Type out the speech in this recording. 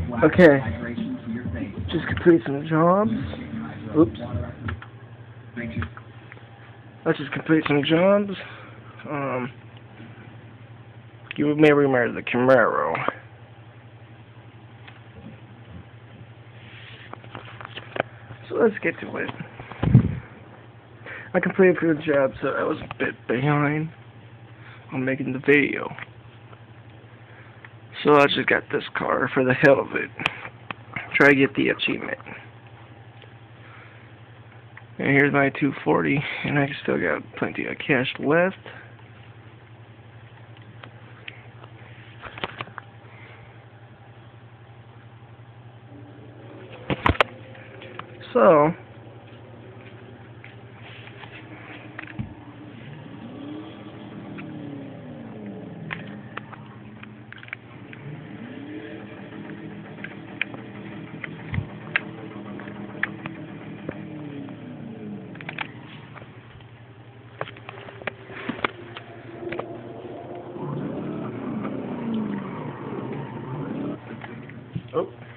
Okay, just complete some jobs. Oops. Let's just complete some jobs. You may remember the Camaro. So let's get to it. I completed a few jobs, so I was a bit behind on making the video. So I just got this car for the hell of it. Try to get the achievement. And here's my 240, and I still got plenty of cash left. So, oh.